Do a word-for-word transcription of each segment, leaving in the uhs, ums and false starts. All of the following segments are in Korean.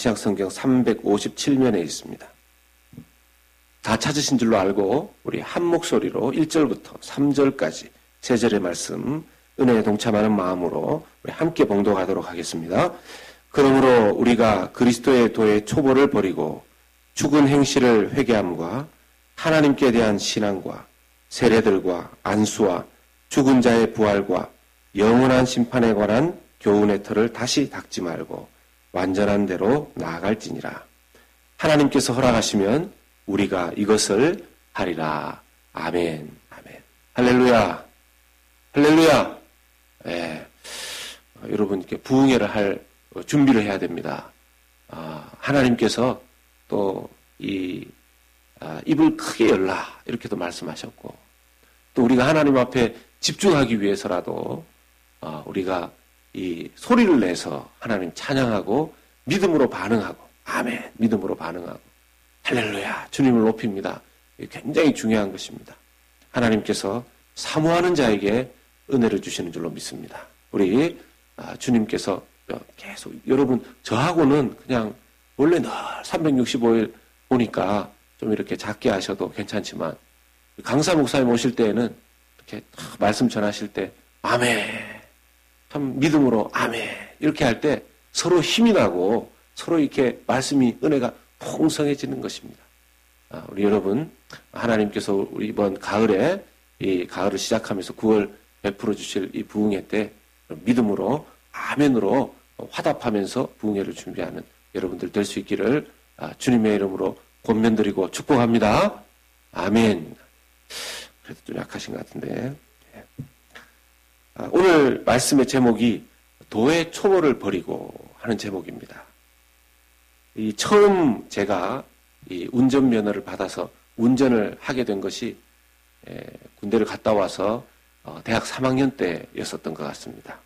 신약성경 삼백오십칠 면에 있습니다. 다 찾으신 줄로 알고 우리 한 목소리로 일 절부터 삼 절까지 세 절의 말씀 은혜에 동참하는 마음으로 우리 함께 봉독하도록 하겠습니다. 그러므로 우리가 그리스도의 도의 초보를 버리고 죽은 행실을 회개함과 하나님께 대한 신앙과 세례들과 안수와 죽은 자의 부활과 영원한 심판에 관한 교훈의 틀을 다시 닦지 말고 완전한 대로 나아갈지니라. 하나님께서 허락하시면 우리가 이것을 하리라. 아멘. 아멘. 할렐루야. 할렐루야. 예. 어, 여러분 이렇게 부흥회를 할 준비를 해야 됩니다. 아, 하나님께서 또 이 아, 입을 크게 열라 이렇게도 말씀하셨고, 또 우리가 하나님 앞에 집중하기 위해서라도 어, 우리가 이 소리를 내서 하나님 찬양하고 믿음으로 반응하고, 아멘, 믿음으로 반응하고, 할렐루야, 주님을 높입니다. 이게 굉장히 중요한 것입니다. 하나님께서 사모하는 자에게 은혜를 주시는 줄로 믿습니다. 우리 아, 주님께서 계속, 여러분 저하고는 그냥 원래 늘 삼백육십오 일 보니까 좀 이렇게 작게 하셔도 괜찮지만, 강사 목사님 오실 때에는 이렇게 말씀 전하실 때 아멘, 참 믿음으로 아멘 이렇게 할 때 서로 힘이 나고 서로 이렇게 말씀이, 은혜가 풍성해지는 것입니다. 아, 우리 여러분, 하나님께서 우리 이번 가을에 이 가을을 시작하면서 구월 베풀어 주실 이 부흥회 때 믿음으로 아멘으로 화답하면서 부흥회를 준비하는 여러분들 될 수 있기를 아, 주님의 이름으로 권면드리고 축복합니다. 아멘. 그래도 좀 약하신 것 같은데. 아, 오늘 말씀의 제목이 도의 초보를 버리고 하는 제목입니다. 이 처음 제가 이 운전면허를 받아서 운전을 하게 된 것이 에, 군대를 갔다 와서 어, 대학 삼 학년 때였었던 것 같습니다.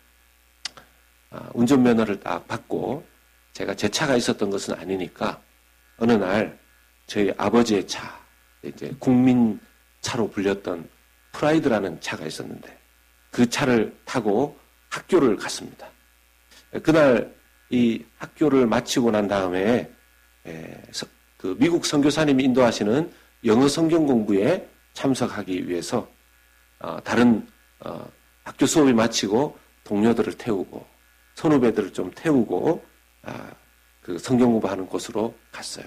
아, 운전면허를 딱 받고 제가 제 차가 있었던 것은 아니니까 어느 날 저희 아버지의 차, 이제 국민차로 불렸던 프라이드라는 차가 있었는데 그 차를 타고 학교를 갔습니다. 그날 이 학교를 마치고 난 다음에 에, 서, 그 미국 선교사님이 인도하시는 영어 성경 공부에 참석하기 위해서 어, 다른 어, 학교 수업이 마치고 동료들을 태우고 선후배들을 좀 태우고 아, 그 성경 공부하는 곳으로 갔어요.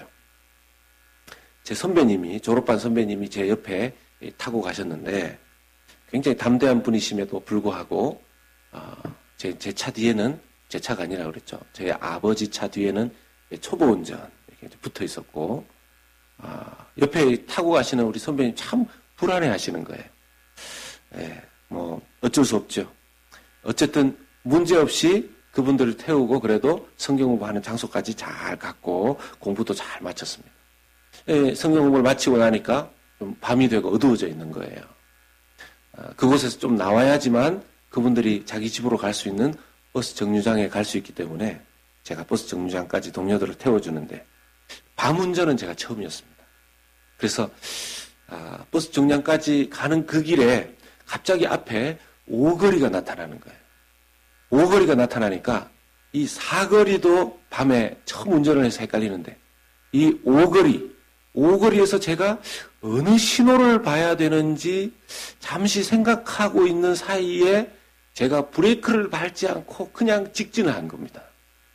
제 선배님이, 졸업반 선배님이 제 옆에 타고 가셨는데 굉장히 담대한 분이심에도 불구하고 어, 제, 제 차 뒤에는, 제 차가 아니라 그랬죠. 제 아버지 차 뒤에는 초보 운전 이렇게 붙어 있었고, 어, 옆에 타고 가시는 우리 선배님 참 불안해 하시는 거예요. 예, 뭐 어쩔 수 없죠. 어쨌든 문제없이 그분들을 태우고 그래도 성경 공부하는 장소까지 잘 갔고 공부도 잘 마쳤습니다. 예, 성경 공부를 마치고 나니까 좀 밤이 되고 어두워져 있는 거예요. 아, 그곳에서 좀 나와야지만 그분들이 자기 집으로 갈 수 있는 버스 정류장에 갈 수 있기 때문에 제가 버스 정류장까지 동료들을 태워주는데 밤 운전은 제가 처음이었습니다. 그래서 아, 버스 정류장까지 가는 그 길에 갑자기 앞에 오거리가 나타나는 거예요. 오거리가 나타나니까 이 사거리도 밤에 처음 운전을 해서 헷갈리는데 이 오거리, 오거리에서 제가 어느 신호를 봐야 되는지 잠시 생각하고 있는 사이에 제가 브레이크를 밟지 않고 그냥 직진을 한 겁니다.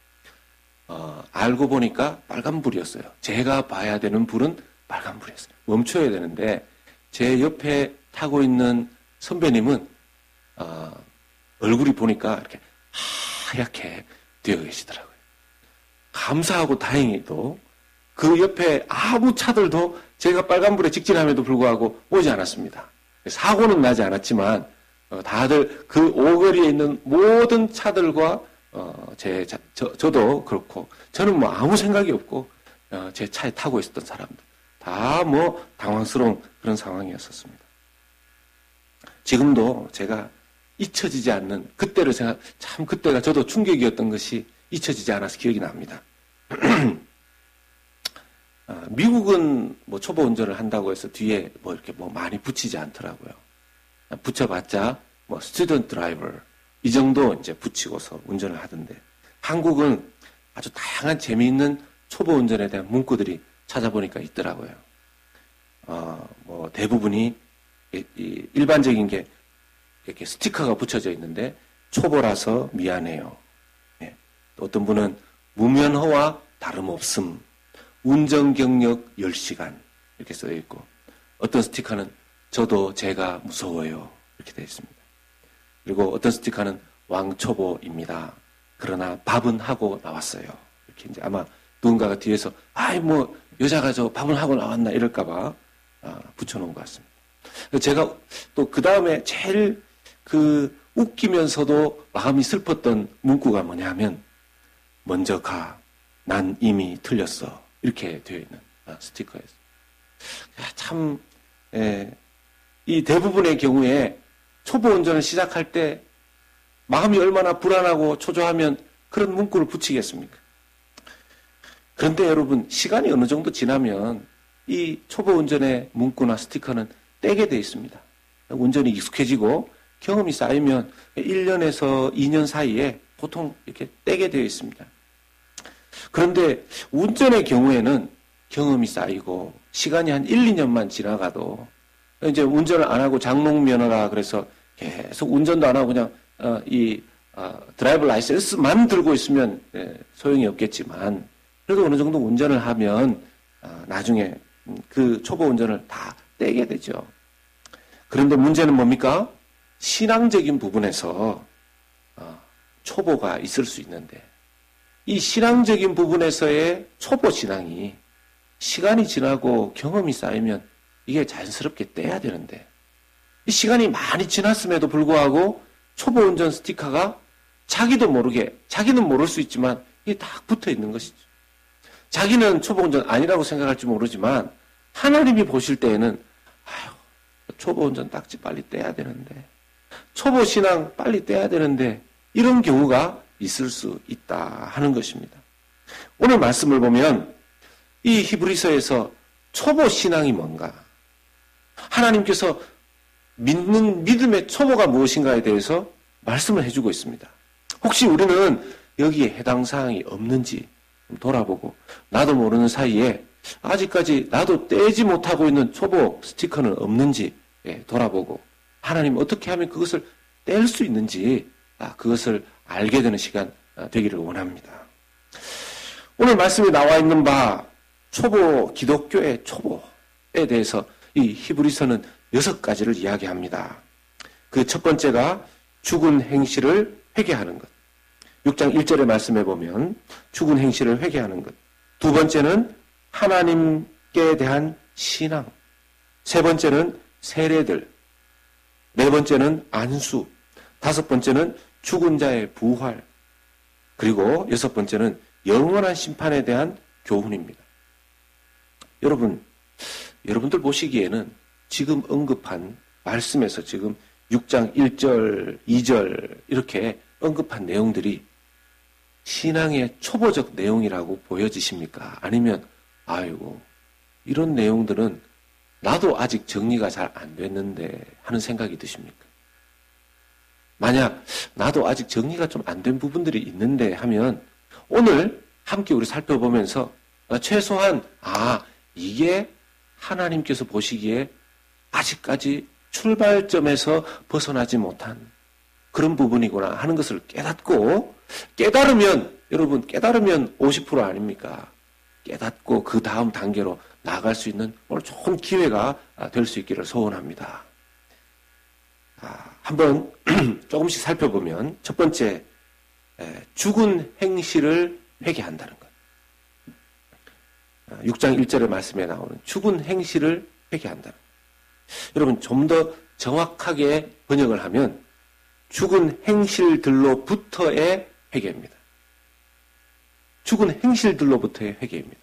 어, 알고 보니까 빨간불이었어요. 제가 봐야 되는 불은 빨간불이었어요. 멈춰야 되는데 제 옆에 타고 있는 선배님은 어, 얼굴이 보니까 이렇게 하얗게 되어 계시더라고요. 감사하고 다행히도 그 옆에 아무 차들도 제가 빨간불에 직진함에도 불구하고 오지 않았습니다. 사고는 나지 않았지만 어, 다들 그 오거리에 있는 모든 차들과 어, 제 자, 저, 저도 그렇고 저는 뭐 아무 생각이 없고 어, 제 차에 타고 있었던 사람들 다 뭐 당황스러운 그런 상황이었었습니다. 지금도 제가 잊혀지지 않는 그때를 생각, 참 그때가 저도 충격이었던 것이 잊혀지지 않아서 기억이 납니다. 아, 미국은 뭐 초보 운전을 한다고 해서 뒤에 뭐 이렇게 뭐 많이 붙이지 않더라고요. 붙여봤자 뭐 스튜던트 드라이버 이 정도 이제 붙이고서 운전을 하던데 한국은 아주 다양한 재미있는 초보 운전에 대한 문구들이 찾아보니까 있더라고요. 어, 뭐 대부분이 이, 이 일반적인 게 이렇게 스티커가 붙여져 있는데 초보라서 미안해요. 예. 또 어떤 분은 무면허와 다름없음, 운전 경력 열 시간 이렇게 써 있고, 어떤 스티커는 저도 제가 무서워요 이렇게 되어 있습니다. 그리고 어떤 스티커는 왕초보입니다. 그러나 밥은 하고 나왔어요. 이렇게 이제 아마 누군가가 뒤에서 아이 뭐 여자가 저 밥은 하고 나왔나 이럴까봐 아, 붙여놓은 것 같습니다. 제가 또 그 다음에 제일 그 웃기면서도 마음이 슬펐던 문구가 뭐냐면 먼저 가, 난 이미 틀렸어 이렇게 되어 있는 스티커였어요. 참 예, 이 대부분의 경우에 초보 운전을 시작할 때 마음이 얼마나 불안하고 초조하면 그런 문구를 붙이겠습니까? 그런데 여러분 시간이 어느 정도 지나면 이 초보 운전의 문구나 스티커는 떼게 되어 있습니다. 운전이 익숙해지고 경험이 쌓이면 일 년에서 이 년 사이에 보통 이렇게 떼게 되어 있습니다. 그런데 운전의 경우에는 경험이 쌓이고 시간이 한 일, 이 년만 지나가도 이제 운전을 안 하고 장롱면허라 그래서 계속 운전도 안 하고 그냥 어, 이 어, 드라이브 라이센스만 들고 있으면 예, 소용이 없겠지만 그래도 어느 정도 운전을 하면 어, 나중에 그 초보 운전을 다 떼게 되죠. 그런데 문제는 뭡니까? 신앙적인 부분에서 어, 초보가 있을 수 있는데 이 신앙적인 부분에서의 초보 신앙이 시간이 지나고 경험이 쌓이면 이게 자연스럽게 떼야 되는데 이 시간이 많이 지났음에도 불구하고 초보 운전 스티커가 자기도 모르게, 자기는 모를 수 있지만 이게 딱 붙어 있는 것이죠. 자기는 초보 운전 아니라고 생각할지 모르지만 하나님이 보실 때에는 아유, 초보 운전 딱지 빨리 떼야 되는데, 초보 신앙 빨리 떼야 되는데 이런 경우가 있을 수 있다 하는 것입니다. 오늘 말씀을 보면 이 히브리서에서 초보 신앙이 뭔가, 하나님께서 믿는 믿음의 초보가 무엇인가에 대해서 말씀을 해주고 있습니다. 혹시 우리는 여기에 해당 사항이 없는지 돌아보고 나도 모르는 사이에 아직까지 나도 떼지 못하고 있는 초보 스티커는 없는지 돌아보고 하나님 어떻게 하면 그것을 뗄 수 있는지 그것을 알게 되는 시간 되기를 원합니다. 오늘 말씀에 나와 있는 바 초보, 기독교의 초보에 대해서 이 히브리서는 여섯 가지를 이야기합니다. 그 첫 번째가 죽은 행실을 회개하는 것. 육 장 일 절의 말씀에 보면 죽은 행실을 회개하는 것. 두 번째는 하나님께 대한 신앙. 세 번째는 세례들. 네 번째는 안수. 다섯 번째는 죽은 자의 부활. 그리고 여섯 번째는 영원한 심판에 대한 교훈입니다. 여러분, 여러분들 보시기에는 지금 언급한 말씀에서 지금 육 장 일 절, 이 절 이렇게 언급한 내용들이 신앙의 초보적 내용이라고 보여지십니까? 아니면 아이고 이런 내용들은 나도 아직 정리가 잘 안 됐는데 하는 생각이 드십니까? 만약 나도 아직 정리가 좀 안 된 부분들이 있는데 하면 오늘 함께 우리 살펴보면서 최소한 아 이게 하나님께서 보시기에 아직까지 출발점에서 벗어나지 못한 그런 부분이구나 하는 것을 깨닫고, 깨달으면 여러분 깨달으면 오십 퍼센트 아닙니까? 깨닫고 그 다음 단계로 나아갈 수 있는 오늘 좋은 기회가 될 수 있기를 소원합니다. 아, 한번 조금씩 살펴보면 첫 번째, 죽은 행실을 회개한다는 것. 육 장 일 절의 말씀에 나오는 죽은 행실을 회개한다는 것. 여러분 좀 더 정확하게 번역을 하면 죽은 행실들로부터의 회개입니다. 죽은 행실들로부터의 회개입니다.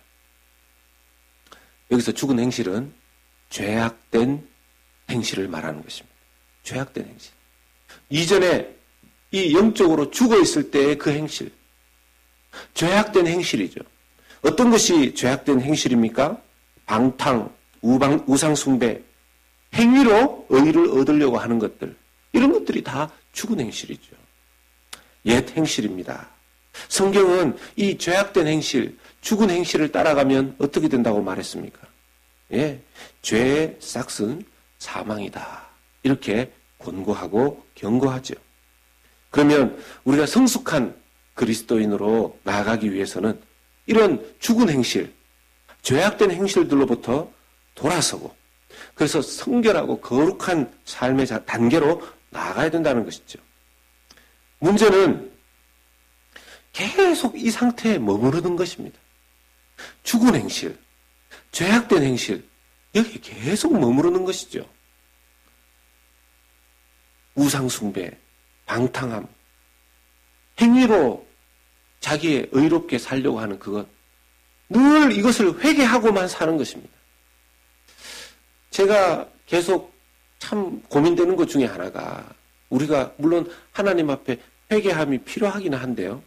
여기서 죽은 행실은 죄악된 행실을 말하는 것입니다. 죄악된 행실. 이전에 이 영적으로 죽어 있을 때의 그 행실. 죄악된 행실이죠. 어떤 것이 죄악된 행실입니까? 방탕, 우방, 우상숭배, 행위로 의의를 얻으려고 하는 것들. 이런 것들이 다 죽은 행실이죠. 옛 행실입니다. 성경은 이 죄악된 행실, 죽은 행실을 따라가면 어떻게 된다고 말했습니까? 예, 죄의 싹은 사망이다. 이렇게 권고하고 경고하죠. 그러면 우리가 성숙한 그리스도인으로 나아가기 위해서는 이런 죽은 행실, 죄악된 행실들로부터 돌아서고 그래서 성결하고 거룩한 삶의 단계로 나아가야 된다는 것이죠. 문제는 계속 이 상태에 머무르는 것입니다. 죽은 행실, 죄악된 행실, 여기 계속 머무르는 것이죠. 우상숭배, 방탕함, 행위로 자기의 의롭게 살려고 하는 그것, 늘 이것을 회개하고만 사는 것입니다. 제가 계속 참 고민되는 것 중에 하나가 우리가 물론 하나님 앞에 회개함이 필요하긴 한데요.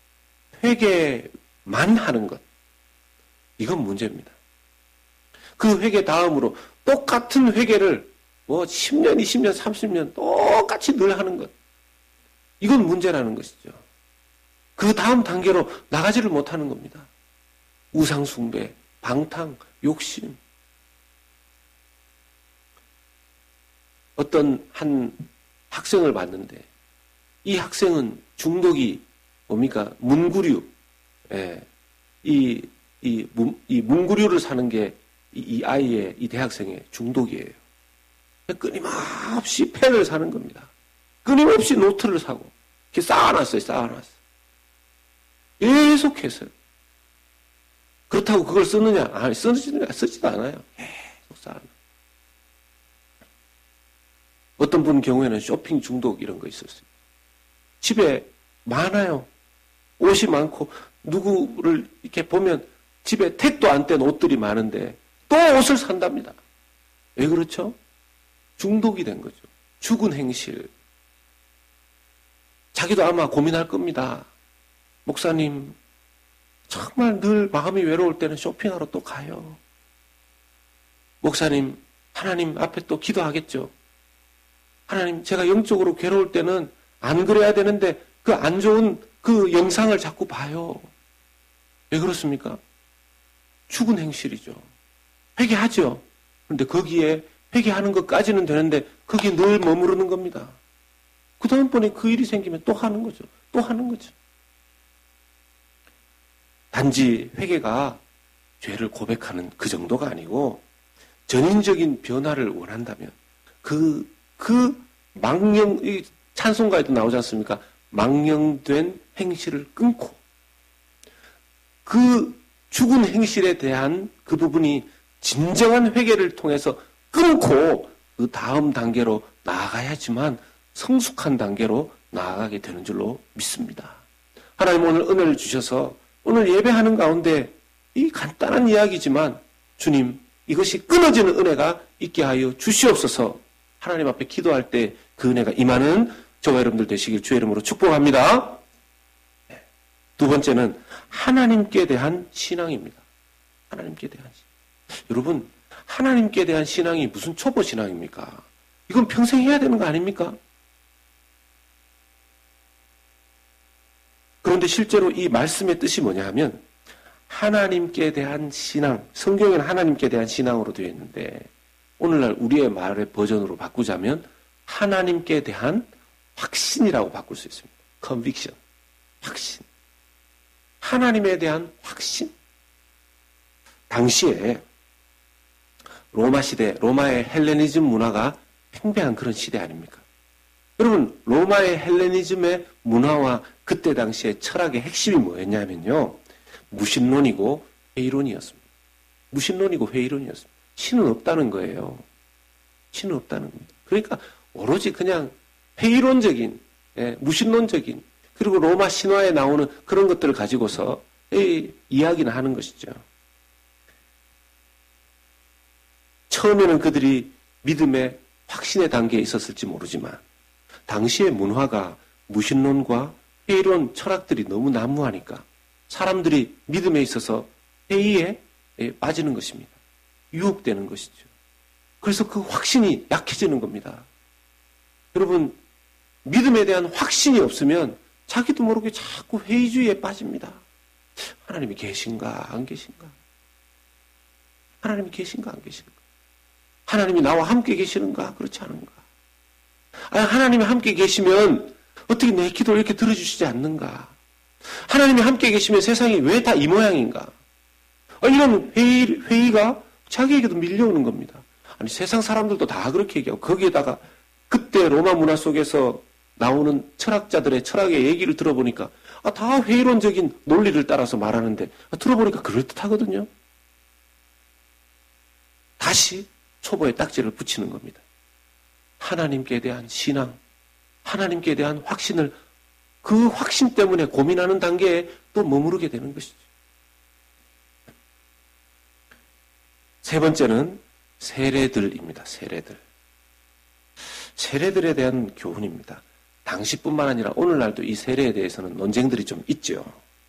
회개만 하는 것, 이건 문제입니다. 그 회개 다음으로 똑같은 회개를 뭐 십 년, 이십 년, 삼십 년 똑같이 늘 하는 것, 이건 문제라는 것이죠. 그 다음 단계로 나가지를 못하는 겁니다. 우상숭배, 방탕, 욕심. 어떤 한 학생을 봤는데 이 학생은 중독이 뭡니까? 문구류. 예. 이, 이, 문, 이 문구류를 사는 게 이, 이 아이의, 이 대학생의 중독이에요. 끊임없이 펜을 사는 겁니다. 끊임없이 노트를 사고 이렇게 쌓아놨어요. 쌓아놨어요. 계속해서요. 그렇다고 그걸 쓰느냐? 아니, 쓰지도, 쓰지도 않아요. 계속 쌓아놔. 어떤 분 경우에는 쇼핑 중독 이런 거 있었어요. 집에 많아요. 옷이 많고 누구를 이렇게 보면 집에 택도 안 뗀 옷들이 많은데 또 옷을 산답니다. 왜 그렇죠? 중독이 된 거죠. 죽은 행실. 자기도 아마 고민할 겁니다. 목사님, 정말 늘 마음이 외로울 때는 쇼핑하러 또 가요. 목사님, 하나님 앞에 또 기도하겠죠. 하나님, 제가 영적으로 괴로울 때는 안 그래야 되는데 그 안 좋은 그 영상을 자꾸 봐요. 왜 그렇습니까? 죽은 행실이죠. 회개하죠. 그런데 거기에 회개하는 것까지는 되는데 거기에 늘 머무르는 겁니다. 그 다음번에 그 일이 생기면 또 하는 거죠. 또 하는 거죠. 단지 회개가 죄를 고백하는 그 정도가 아니고 전인적인 변화를 원한다면 그, 그 망령, 이 찬송가에도 나오지 않습니까? 망령된 행실을 끊고 그 죽은 행실에 대한 그 부분이 진정한 회개를 통해서 끊고 그 다음 단계로 나아가야지만 성숙한 단계로 나아가게 되는 줄로 믿습니다. 하나님 오늘 은혜를 주셔서 오늘 예배하는 가운데 이 간단한 이야기지만 주님 이것이 끊어지는 은혜가 있게 하여 주시옵소서. 하나님 앞에 기도할 때 그 은혜가 임하는 저와 여러분들 되시길 주의 이름으로 축복합니다. 두 번째는 하나님께 대한 신앙입니다. 하나님께 대한 신앙. 여러분, 하나님께 대한 신앙이 무슨 초보 신앙입니까? 이건 평생 해야 되는 거 아닙니까? 그런데 실제로 이 말씀의 뜻이 뭐냐 하면 하나님께 대한 신앙, 성경에는 하나님께 대한 신앙으로 되어 있는데 오늘날 우리의 말의 버전으로 바꾸자면 하나님께 대한 확신이라고 바꿀 수 있습니다. conviction, 확신. 하나님에 대한 확신. 당시에 로마 시대, 로마의 헬레니즘 문화가 팽배한 그런 시대 아닙니까? 여러분, 로마의 헬레니즘의 문화와 그때 당시의 철학의 핵심이 뭐였냐면요. 무신론이고 회의론이었습니다. 무신론이고 회의론이었습니다. 신은 없다는 거예요. 신은 없다는 겁니다. 그러니까 오로지 그냥 회의론적인, 예, 무신론적인, 그리고 로마 신화에 나오는 그런 것들을 가지고서 이, 이야기는 하는 것이죠. 처음에는 그들이 믿음의 확신의 단계에 있었을지 모르지만 당시의 문화가 무신론과 회의론 철학들이 너무 난무하니까 사람들이 믿음에 있어서 회의에 빠지는 것입니다. 유혹되는 것이죠. 그래서 그 확신이 약해지는 겁니다. 여러분, 믿음에 대한 확신이 없으면 자기도 모르게 자꾸 회의주의에 빠집니다. 하나님이 계신가 안 계신가? 하나님이 계신가 안 계신가? 하나님이 나와 함께 계시는가 그렇지 않은가? 아니, 하나님이 함께 계시면 어떻게 내 기도를 이렇게 들어주시지 않는가? 하나님이 함께 계시면 세상이 왜 다 이 모양인가? 아, 이런 회의, 회의가 자기에게도 밀려오는 겁니다. 아니, 세상 사람들도 다 그렇게 얘기하고, 거기에다가 그때 로마 문화 속에서 나오는 철학자들의 철학의 얘기를 들어보니까, 아, 다 회의론적인 논리를 따라서 말하는데, 아, 들어보니까 그럴듯하거든요. 다시 초보에 딱지를 붙이는 겁니다. 하나님께 대한 신앙, 하나님께 대한 확신을 그 확신 때문에 고민하는 단계에 또 머무르게 되는 것이죠. 세 번째는 세례들입니다. 세례들. 세례들에 대한 교훈입니다. 당시뿐만 아니라 오늘날도 이 세례에 대해서는 논쟁들이 좀 있죠.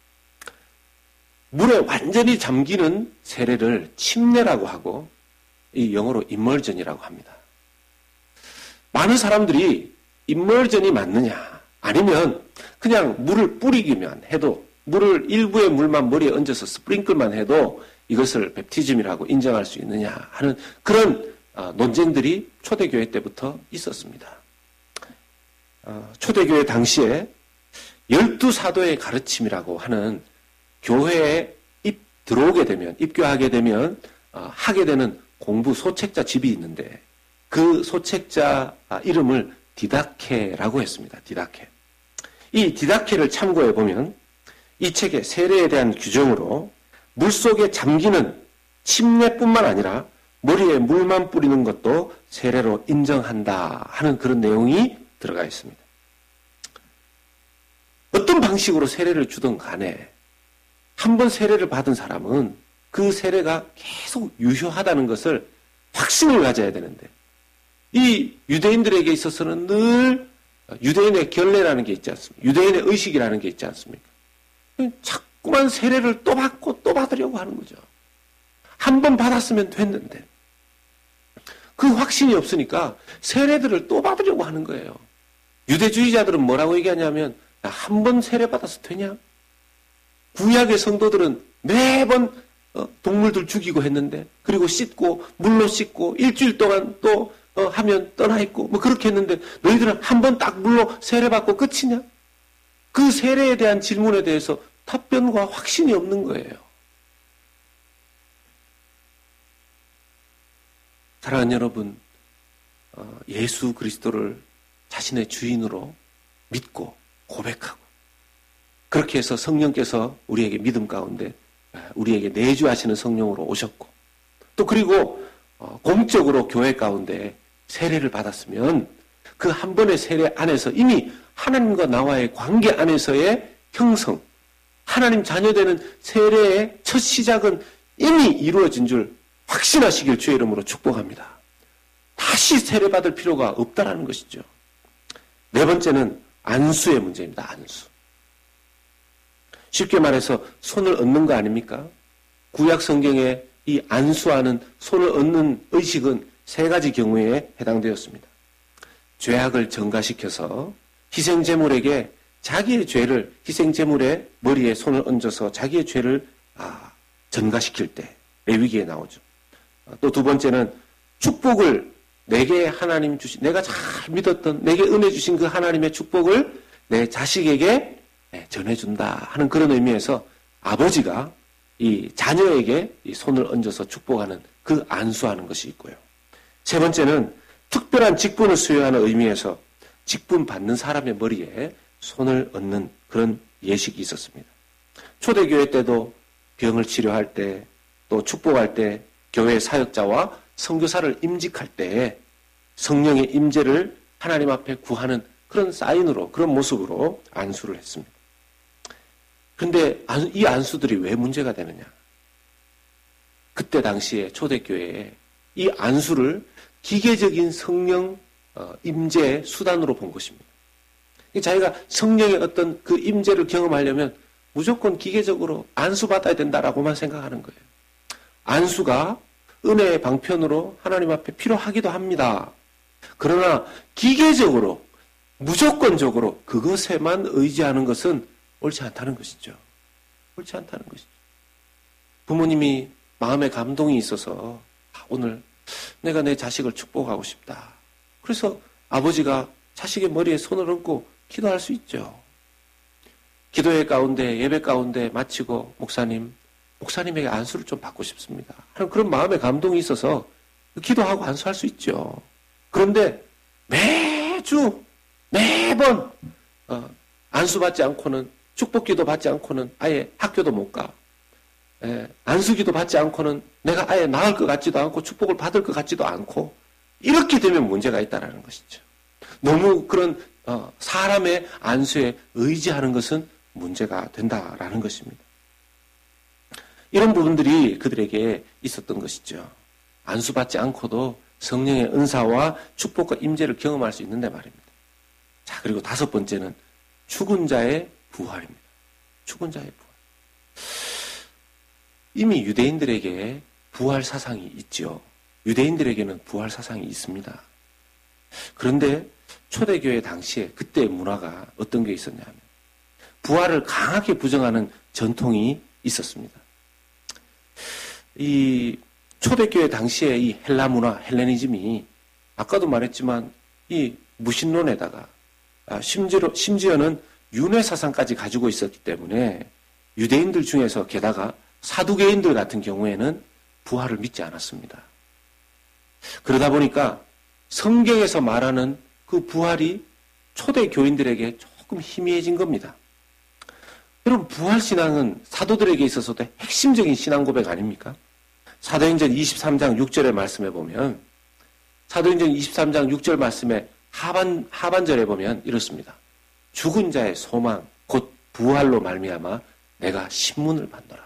물에 완전히 잠기는 세례를 침례라고 하고 이 영어로 임멀전이라고 합니다. 많은 사람들이 임멀전이 맞느냐 아니면 그냥 물을 뿌리기만 해도 물을 일부의 물만 머리에 얹어서 스프링클만 해도 이것을 베프티즘이라고 인정할 수 있느냐 하는 그런 논쟁들이 초대교회 때부터 있었습니다. 초대교회 당시에 열두 사도의 가르침이라고 하는 교회에 입 들어오게 되면 입교하게 되면 하게 되는 공부 소책자 집이 있는데 그 소책자 이름을 디다케라고 했습니다. 디다케. 이 디다케를 참고해 보면 이 책의 세례에 대한 규정으로 물속에 잠기는 침례뿐만 아니라 머리에 물만 뿌리는 것도 세례로 인정한다 하는 그런 내용이 들어가 있습니다. 어떤 방식으로 세례를 주든 간에 한 번 세례를 받은 사람은 그 세례가 계속 유효하다는 것을 확신을 가져야 되는데 이 유대인들에게 있어서는 늘 유대인의 결례라는 게 있지 않습니까? 유대인의 의식이라는 게 있지 않습니까? 자꾸만 세례를 또 받고 또 받으려고 하는 거죠. 한 번 받았으면 됐는데 그 확신이 없으니까 세례들을 또 받으려고 하는 거예요. 유대주의자들은 뭐라고 얘기하냐면 한 번 세례 받아서 되냐? 구약의 성도들은 매번 동물들 죽이고 했는데 그리고 씻고 물로 씻고 일주일 동안 또 하면 떠나 있고 뭐 그렇게 했는데 너희들은 한 번 딱 물로 세례 받고 끝이냐? 그 세례에 대한 질문에 대해서 답변과 확신이 없는 거예요. 사랑하는 여러분, 예수 그리스도를 자신의 주인으로 믿고 고백하고 그렇게 해서 성령께서 우리에게 믿음 가운데 우리에게 내주하시는 성령으로 오셨고 또 그리고 공적으로 교회 가운데 세례를 받았으면 그 한 번의 세례 안에서 이미 하나님과 나와의 관계 안에서의 형성, 하나님 자녀되는 세례의 첫 시작은 이미 이루어진 줄 확신하시길 주의 이름으로 축복합니다. 다시 세례받을 필요가 없다라는 것이죠. 네 번째는 안수의 문제입니다. 안수. 쉽게 말해서 손을 얹는 거 아닙니까? 구약 성경에 이 안수하는 손을 얹는 의식은 세 가지 경우에 해당되었습니다. 죄악을 전가시켜서 희생제물에게 자기의 죄를 희생제물의 머리에 손을 얹어서 자기의 죄를 아, 전가시킬 때 레위기에 나오죠. 또 두 번째는 축복을 내게 하나님 주신 내가 잘 믿었던 내게 은혜 주신 그 하나님의 축복을 내 자식에게 전해준다 하는 그런 의미에서 아버지가 이 자녀에게 이 손을 얹어서 축복하는 그 안수하는 것이 있고요. 세 번째는 특별한 직분을 수여하는 의미에서 직분 받는 사람의 머리에 손을 얹는 그런 예식이 있었습니다. 초대교회 때도 병을 치료할 때 또 축복할 때 교회 사역자와 선교사를 임직할 때에 성령의 임재를 하나님 앞에 구하는 그런 사인으로 그런 모습으로 안수를 했습니다. 그런데 이 안수들이 왜 문제가 되느냐? 그때 당시에 초대교회에 이 안수를 기계적인 성령 임재의 수단으로 본 것입니다. 자기가 성령의 어떤 그 임재를 경험하려면 무조건 기계적으로 안수받아야 된다라고만 생각하는 거예요. 안수가 은혜의 방편으로 하나님 앞에 필요하기도 합니다. 그러나 기계적으로 무조건적으로 그것에만 의지하는 것은 옳지 않다는 것이죠. 옳지 않다는 것이죠. 부모님이 마음에 감동이 있어서 오늘 내가 내 자식을 축복하고 싶다. 그래서 아버지가 자식의 머리에 손을 얹고 기도할 수 있죠. 기도회 가운데 예배 가운데 마치고 목사님, 목사님에게 안수를 좀 받고 싶습니다. 하는 그런 마음에 감동이 있어서 기도하고 안수할 수 있죠. 그런데 매주 매번 어, 안수받지 않고는 축복기도 받지 않고는 아예 학교도 못 가. 에, 안수기도 받지 않고는 내가 아예 나을 것 같지도 않고 축복을 받을 것 같지도 않고 이렇게 되면 문제가 있다는 것이죠. 너무 그런 어, 사람의 안수에 의지하는 것은 문제가 된다라는 것입니다. 이런 부분들이 그들에게 있었던 것이죠. 안수받지 않고도 성령의 은사와 축복과 임재를 경험할 수 있는데 말입니다. 자, 그리고 다섯 번째는 죽은 자의 부활입니다. 죽은 자의 부활. 이미 유대인들에게 부활 사상이 있죠. 유대인들에게는 부활 사상이 있습니다. 그런데 초대교회 당시에 그때의 문화가 어떤 게 있었냐면 부활을 강하게 부정하는 전통이 있었습니다. 이 초대교회 당시에 이 헬라 문화, 헬레니즘이 아까도 말했지만 이 무신론에다가 심지어, 심지어는 윤회 사상까지 가지고 있었기 때문에 유대인들 중에서 게다가 사두개인들 같은 경우에는 부활을 믿지 않았습니다. 그러다 보니까 성경에서 말하는 그 부활이 초대 교인들에게 조금 희미해진 겁니다. 여러분, 부활신앙은 사도들에게 있어서도 핵심적인 신앙 고백 아닙니까? 사도행전 이십삼 장 육 절의 말씀에 보면 사도행전 이십삼 장 육 절 말씀에 하반, 하반절에 보면 이렇습니다. 죽은 자의 소망 곧 부활로 말미암아 내가 신문을 받노라.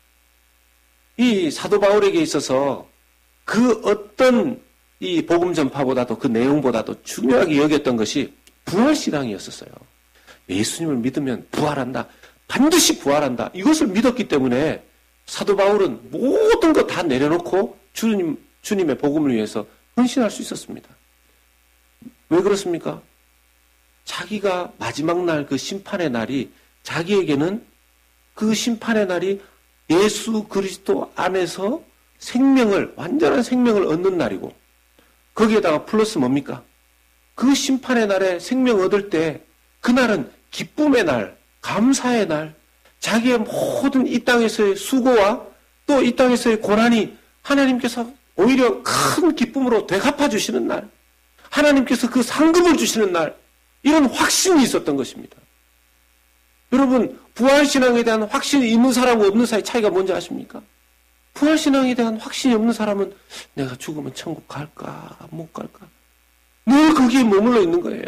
이 사도 바울에게 있어서 그 어떤 이 복음 전파보다도 그 내용보다도 중요하게 여겼던 것이 부활신앙이었었어요. 예수님을 믿으면 부활한다. 반드시 부활한다. 이것을 믿었기 때문에 사도 바울은 모든 것 다 내려놓고 주님, 주님의 복음을 위해서 헌신할 수 있었습니다. 왜 그렇습니까? 자기가 마지막 날 그 심판의 날이 자기에게는 그 심판의 날이 예수 그리스도 안에서 생명을, 완전한 생명을 얻는 날이고 거기에다가 플러스 뭡니까? 그 심판의 날에 생명 얻을 때 그날은 기쁨의 날, 감사의 날, 자기의 모든 이 땅에서의 수고와 또 이 땅에서의 고난이 하나님께서 오히려 큰 기쁨으로 되갚아 주시는 날, 하나님께서 그 상급을 주시는 날, 이런 확신이 있었던 것입니다. 여러분, 부활신앙에 대한 확신이 있는 사람과 없는 사이의 차이가 뭔지 아십니까? 부활신앙에 대한 확신이 없는 사람은 내가 죽으면 천국 갈까 못 갈까 늘 거기에 머물러 있는 거예요.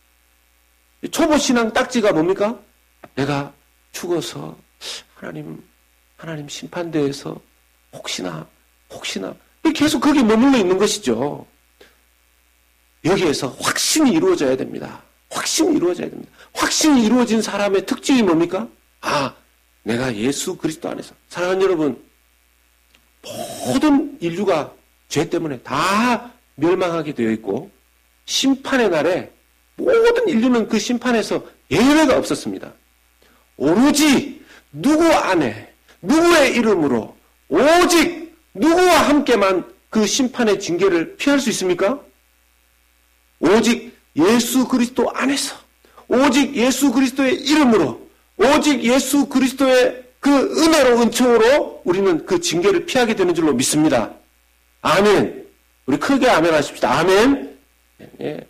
초보신앙 딱지가 뭡니까? 내가 죽어서 하나님 하나님 심판대에서 혹시나 혹시나 계속 거기에 머물러 있는 것이죠. 여기에서 확신이 이루어져야 됩니다. 확신이 이루어져야 됩니다. 확신이 이루어진 사람의 특징이 뭡니까? 아, 내가 예수 그리스도 안에서. 사랑하는 여러분, 모든 인류가 죄 때문에 다 멸망하게 되어 있고 심판의 날에 모든 인류는 그 심판에서 예외가 없었습니다. 오로지 누구 안에 누구의 이름으로 오직 누구와 함께만 그 심판의 징계를 피할 수 있습니까? 오직 예수 그리스도 안에서 오직 예수 그리스도의 이름으로 오직 예수 그리스도의 그 은혜로 은총으로 우리는 그 징계를 피하게 되는 줄로 믿습니다. 아멘. 우리 크게 아멘 하십시다. 아멘. 예.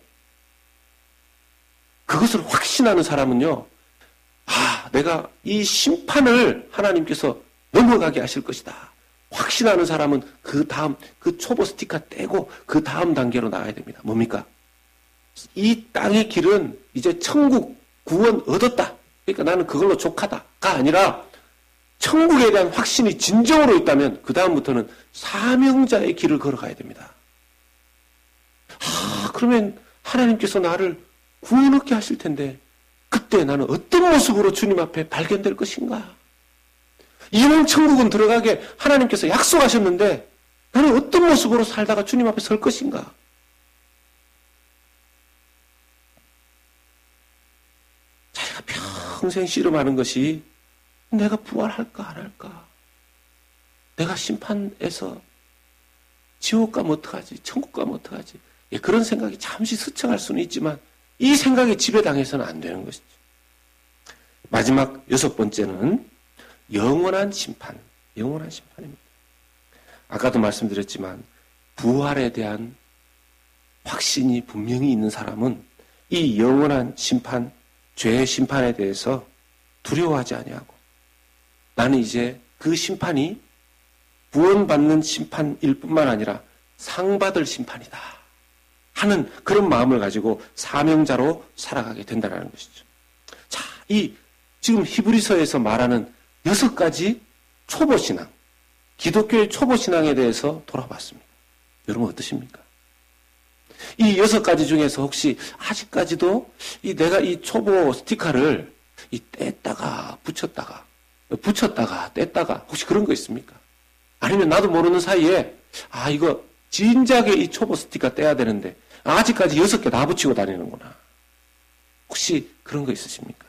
그것을 확신하는 사람은요. 아, 내가 이 심판을 하나님께서 넘어가게 하실 것이다. 확신하는 사람은 그 다음 그 초보 스티커 떼고 그 다음 단계로 나가야 됩니다. 뭡니까? 이 땅의 길은 이제 천국 구원 얻었다. 그러니까 나는 그걸로 족하다가 아니라 천국에 대한 확신이 진정으로 있다면 그 다음부터는 사명자의 길을 걸어가야 됩니다. 아, 그러면 하나님께서 나를 구원 얻게 하실 텐데 그때 나는 어떤 모습으로 주님 앞에 발견될 것인가? 이런 천국은 들어가게 하나님께서 약속하셨는데 나는 어떤 모습으로 살다가 주님 앞에 설 것인가? 자기가 평생 씨름하는 것이 내가 부활할까 안 할까? 내가 심판에서 지옥 가면 어떡하지? 천국 가면 어떡하지? 예, 그런 생각이 잠시 스쳐갈 수는 있지만 이 생각에 지배당해서는 안 되는 것이죠. 마지막 여섯 번째는 영원한 심판, 영원한 심판입니다. 아까도 말씀드렸지만 부활에 대한 확신이 분명히 있는 사람은 이 영원한 심판, 죄의 심판에 대해서 두려워하지 아니하고 나는 이제 그 심판이 구원받는 심판일 뿐만 아니라 상받을 심판이다 하는 그런 마음을 가지고 사명자로 살아가게 된다는 것이죠. 자, 이 지금 히브리서에서 말하는 여섯 가지 초보신앙, 기독교의 초보신앙에 대해서 돌아봤습니다. 여러분 어떠십니까? 이 여섯 가지 중에서 혹시 아직까지도 이 내가 이 초보 스티커를 이 뗐다가 붙였다가 붙였다가 뗐다가 혹시 그런 거 있습니까? 아니면 나도 모르는 사이에 아 이거 진작에 이 초보 스티커 떼야 되는데 아직까지 여섯 개 다 붙이고 다니는구나. 혹시 그런 거 있으십니까?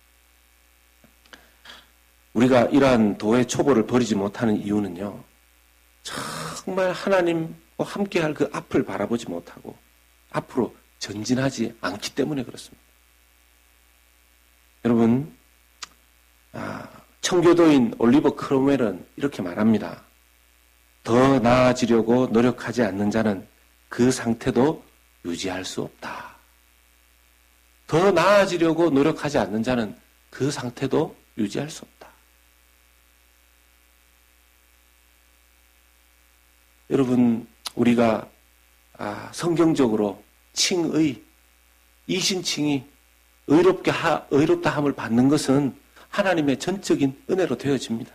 우리가 이러한 도의 초보를 버리지 못하는 이유는요. 정말 하나님과 함께할 그 앞을 바라보지 못하고 앞으로 전진하지 않기 때문에 그렇습니다. 여러분, 아, 청교도인 올리버 크롬웰은 이렇게 말합니다. 더 나아지려고 노력하지 않는 자는 그 상태도 유지할 수 없다. 더 나아지려고 노력하지 않는 자는 그 상태도 유지할 수 없다. 여러분, 우리가 아, 성경적으로 칭의, 이신칭이 의롭게 하, 의롭다 함을 받는 것은 하나님의 전적인 은혜로 되어집니다.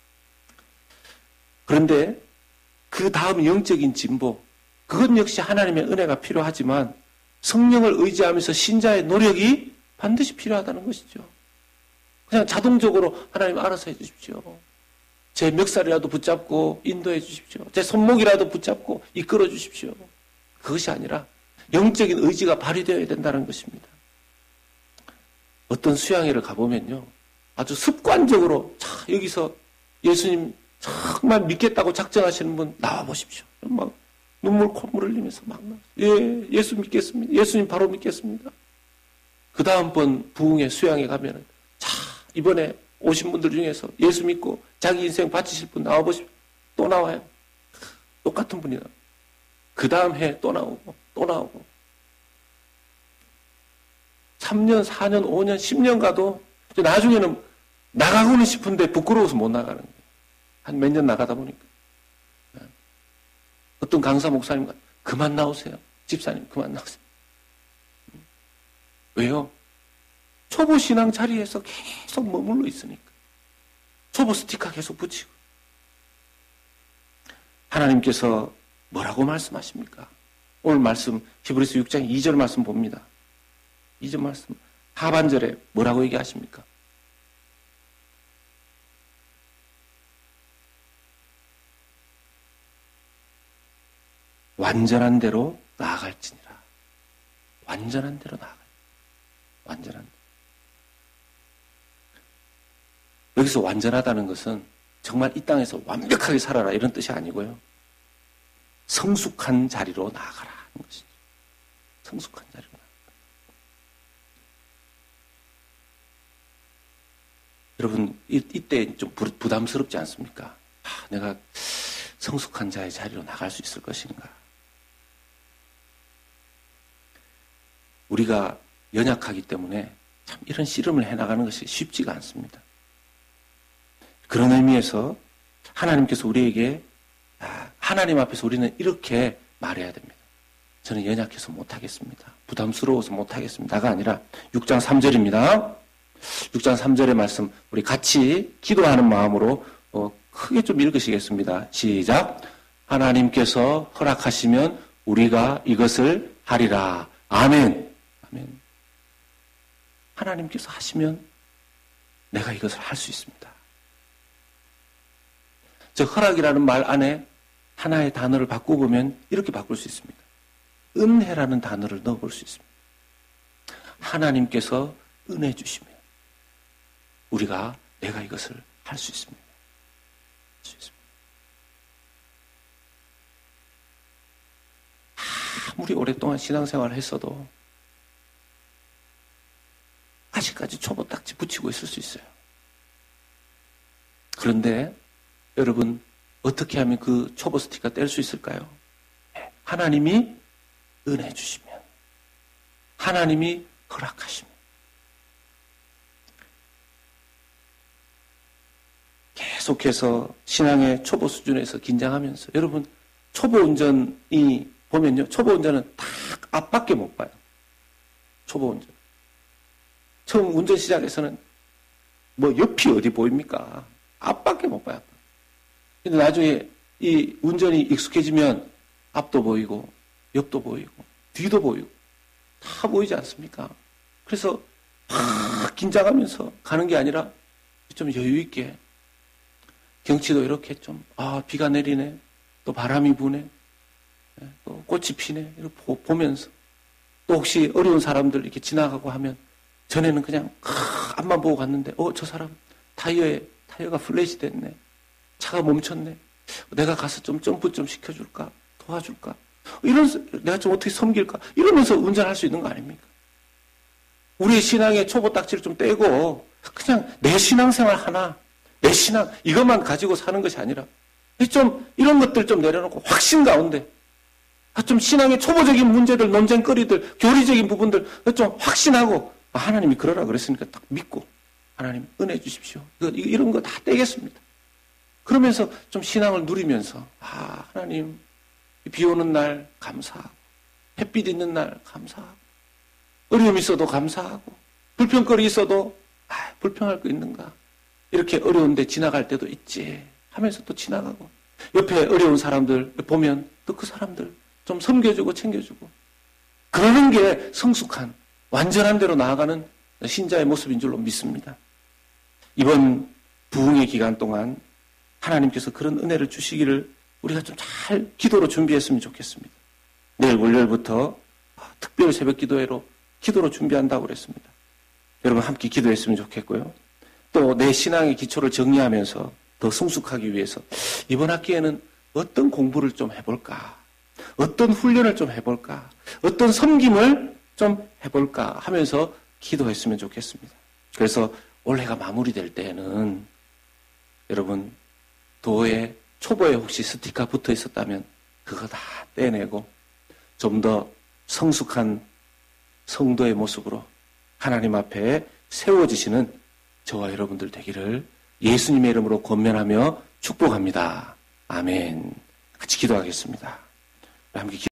그런데 그 다음 영적인 진보, 그것 역시 하나님의 은혜가 필요하지만 성령을 의지하면서 신자의 노력이 반드시 필요하다는 것이죠. 그냥 자동적으로 하나님 알아서 해주십시오. 제 멱살이라도 붙잡고 인도해 주십시오. 제 손목이라도 붙잡고 이끌어 주십시오. 그것이 아니라 영적인 의지가 발휘되어야 된다는 것입니다. 어떤 수양회를 가보면요. 아주 습관적으로 자, 여기서 예수님 정말 믿겠다고 작정하시는 분 나와보십시오. 막 눈물 콧물 흘리면서 막 예, 예수 믿겠습니다. 예수님 바로 믿겠습니다. 그 다음번 부흥회 수양회 가면은 자, 이번에 오신 분들 중에서 예수 믿고 자기 인생 바치실 분 나와보십시오. 또 나와요. 똑같은 분이 나와요. 그 다음 해 또 나오고 또 나오고 삼 년, 사 년, 오 년, 십 년 가도 나중에는 나가고는 싶은데 부끄러워서 못 나가는 거예요. 한 몇 년 나가다 보니까. 어떤 강사 목사님 그만 나오세요. 집사님 그만 나오세요. 왜요? 초보 신앙 자리에서 계속 머물러 있으니까. 초보 스티커 계속 붙이고. 하나님께서 뭐라고 말씀하십니까? 오늘 말씀 히브리서 육 장 이 절 말씀 봅니다. 이 절 말씀 하반절에 뭐라고 얘기하십니까? 완전한 대로 나아갈지니라. 완전한 대로 나아갈. 완전한 대로. 여기서 완전하다는 것은 정말 이 땅에서 완벽하게 살아라 이런 뜻이 아니고요. 성숙한 자리로 나아가라 하는 것이죠. 성숙한 자리로 나아가라. 여러분 이, 이때 좀 부, 부담스럽지 않습니까? 아, 내가 성숙한 자의 자리로 나갈 수 있을 것인가? 우리가 연약하기 때문에 참 이런 씨름을 해나가는 것이 쉽지가 않습니다. 그런 의미에서 하나님께서 우리에게 하나님 앞에서 우리는 이렇게 말해야 됩니다. 저는 연약해서 못하겠습니다. 부담스러워서 못하겠습니다가 아니라 육 장 삼 절입니다. 육 장 삼 절의 말씀 우리 같이 기도하는 마음으로 어, 크게 좀 읽으시겠습니다. 시작. 하나님께서 허락하시면 우리가 이것을 하리라. 아멘. 아멘. 하나님께서 하시면 내가 이것을 할 수 있습니다. 저 허락이라는 말 안에 하나의 단어를 바꿔보면 이렇게 바꿀 수 있습니다. 은혜라는 단어를 넣어볼 수 있습니다. 하나님께서 은혜 주시면 우리가 내가 이것을 할 수 있습니다. 할 수 있습니다. 아무리 오랫동안 신앙생활을 했어도 아직까지 초보 딱지 붙이고 있을 수 있어요. 그런데 여러분 어떻게 하면 그 초보 스티커 뗄 수 있을까요? 하나님이 은혜 주시면, 하나님이 허락하시면, 계속해서 신앙의 초보 수준에서 긴장하면서, 여러분 초보 운전이 보면요, 초보 운전은 딱 앞밖에 못 봐요. 초보 운전. 처음 운전 시작해서는 뭐 옆이 어디 보입니까? 앞밖에 못 봐요. 근데 나중에 이 운전이 익숙해지면 앞도 보이고 옆도 보이고 뒤도 보이고 다 보이지 않습니까? 그래서 막 긴장하면서 가는 게 아니라 좀 여유 있게, 경치도 이렇게 좀, 아, 비가 내리네, 또 바람이 부네, 또 꽃이 피네, 이렇게 보면서, 또 혹시 어려운 사람들 이렇게 지나가고 하면, 전에는 그냥 앞만 보고 갔는데, 어, 저 사람 타이어에 타이어가 플랫이 됐네, 차가 멈췄네, 내가 가서 좀 점프 좀 시켜줄까, 도와줄까, 이런, 내가 좀 어떻게 섬길까, 이러면서 운전할 수 있는 거 아닙니까? 우리의 신앙의 초보 딱지를 좀 떼고 그냥 내 신앙생활 하나, 내 신앙 이것만 가지고 사는 것이 아니라 좀 이런 것들 좀 내려놓고 확신 가운데 좀 신앙의 초보적인 문제들, 논쟁거리들, 교리적인 부분들 좀 확신하고, 아, 하나님이 그러라 그랬으니까 딱 믿고, 하나님 은혜 주십시오, 이런 거 다 떼겠습니다. 그러면서 좀 신앙을 누리면서, 아, 하나님 비 오는 날 감사하고, 햇빛 있는 날 감사하고, 어려움 있어도 감사하고, 불평거리 있어도, 아, 불평할 거 있는가, 이렇게 어려운데 지나갈 때도 있지 하면서 또 지나가고, 옆에 어려운 사람들 보면 또 그 사람들 좀 섬겨주고 챙겨주고, 그러는 게 성숙한 완전한 대로 나아가는 신자의 모습인 줄로 믿습니다. 이번 부흥의 기간 동안 하나님께서 그런 은혜를 주시기를 우리가 좀 잘 기도로 준비했으면 좋겠습니다. 내일 월요일부터 특별 새벽 기도회로 기도로 준비한다고 그랬습니다. 여러분 함께 기도했으면 좋겠고요. 또 내 신앙의 기초를 정리하면서 더 성숙하기 위해서 이번 학기에는 어떤 공부를 좀 해볼까, 어떤 훈련을 좀 해볼까, 어떤 섬김을 좀 해볼까 하면서 기도했으면 좋겠습니다. 그래서 올해가 마무리될 때에는 여러분 도에 초보에 혹시 스티커 붙어 있었다면 그거 다 떼내고 좀 더 성숙한 성도의 모습으로 하나님 앞에 세워지시는 저와 여러분들 되기를 예수님의 이름으로 권면하며 축복합니다. 아멘. 같이 기도하겠습니다. 함께